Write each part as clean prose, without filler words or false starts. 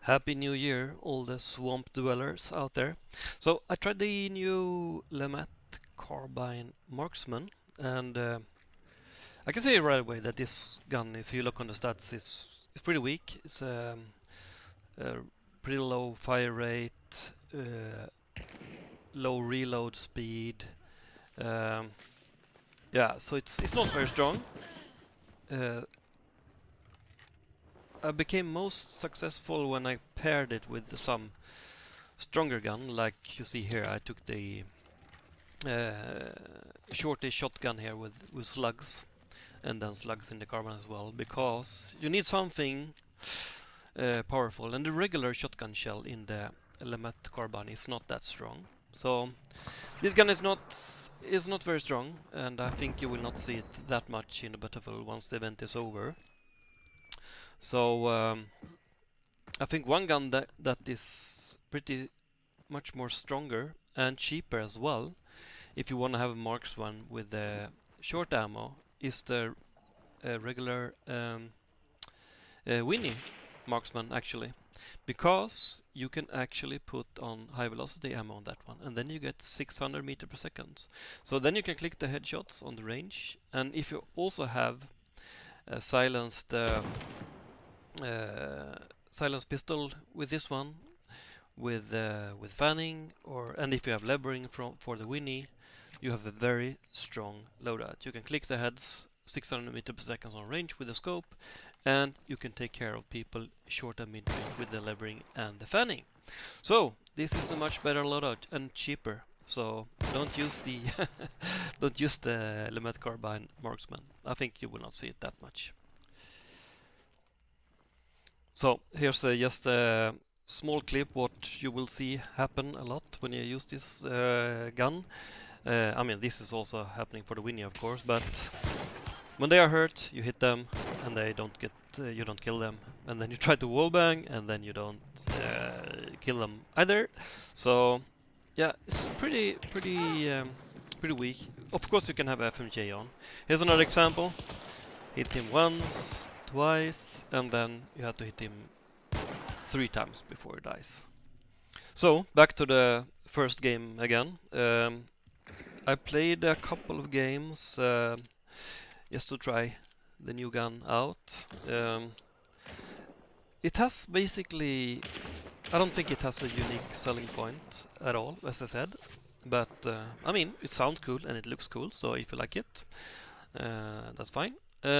Happy New Year, all the swamp dwellers out there. So I tried the new Lemat Carbine Marksman, and I can say right away that this gun, if you look on the stats, is pretty weak. It's a pretty low fire rate, low reload speed. Yeah, so it's not very strong. I became most successful when I paired it with some stronger gun, like you see here. I took the shorty shotgun here with slugs, and then slugs in the carbine as well, because you need something powerful, and the regular shotgun shell in the Lemat carbine is not that strong. So this gun is not very strong, and I think you will not see it that much in the battlefield once the event is over. So I think one gun that is pretty much more stronger and cheaper as well, if you want to have a marksman with the short ammo, is the regular Winnie marksman, actually, because you can actually put on high velocity ammo on that one, and then you get 600 meters per second. So then you can click the headshots on the range, and if you also have silenced silence pistol with this one, with fanning, and if you have levering for the Winnie, you have a very strong loadout. You can click the heads 600 meters per second on range with the scope, and you can take care of people short and mid range with the levering and the fanning. So this is a much better loadout and cheaper. So don't use the don't use the Lemat Carbine Marksman. I think you will not see it that much. So here's just a small clip what you will see happen a lot when you use this gun. I mean, this is also happening for the Winnie, of course, but when they are hurt, you hit them and they don't get, you don't kill them, and then you try to wallbang and then you don't kill them either. So yeah, it's pretty weak. Of course, you can have FMJ on. Here's another example. Hit him once, twice, and then you have to hit him 3 times before he dies. So back to the first game again. I played a couple of games just to try the new gun out. It has basically, I don't think it has a unique selling point at all, as I said, but I mean, it sounds cool and it looks cool, so if you like it, that's fine.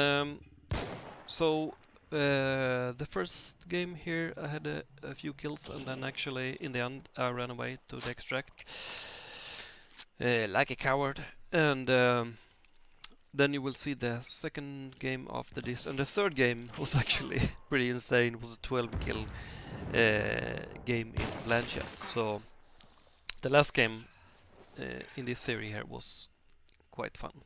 So the first game here I had a few kills, and then actually in the end I ran away to the extract like a coward, and then you will see the second game after this, and the third game was actually pretty insane. It was a 12 kill game in Blanchett. So the last game in this series here was quite fun.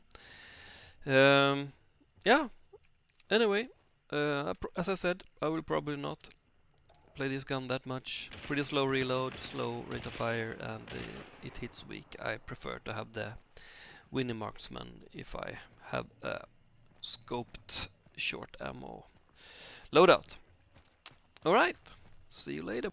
Yeah, anyway, as I said, I will probably not play this gun that much. Pretty slow reload, slow rate of fire, and it hits weak. I prefer to have the Winnie Marksman if I have a scoped short ammo loadout. Alright, see you later.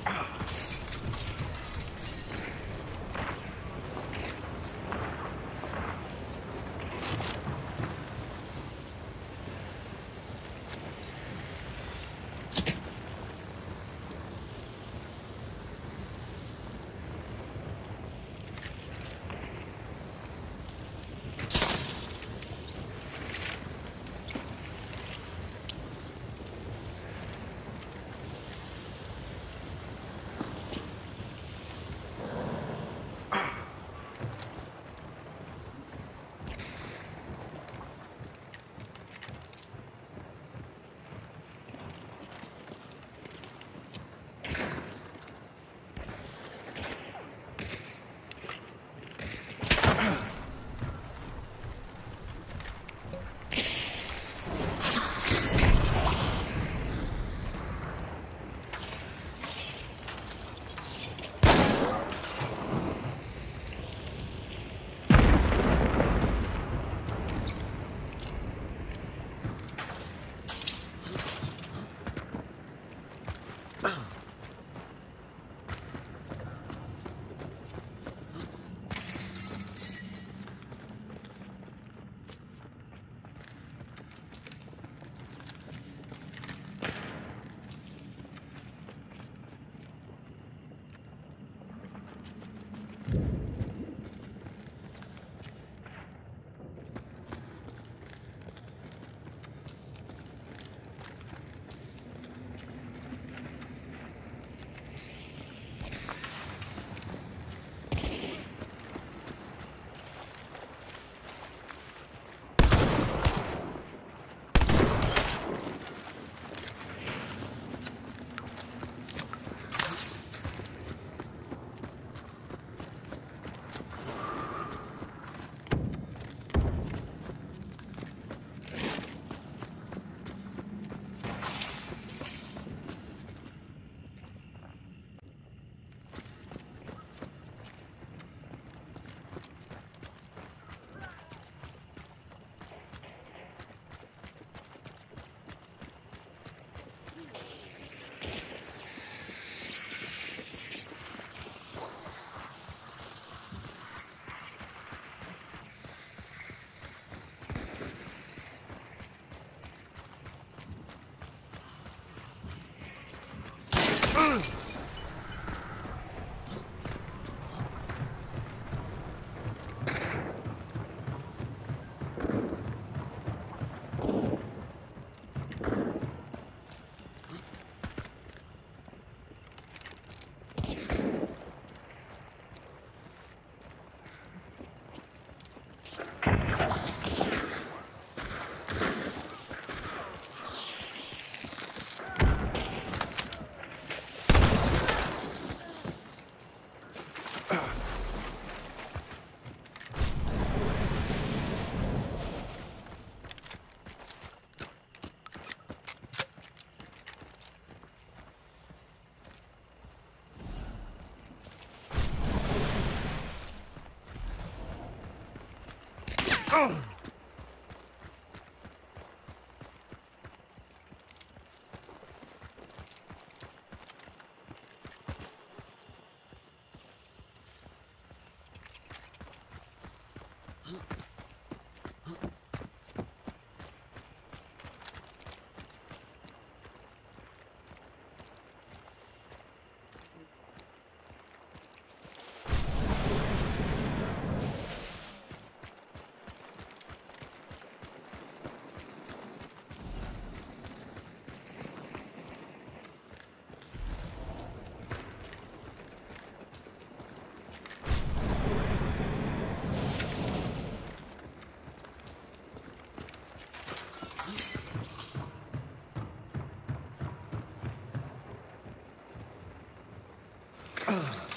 Ugh.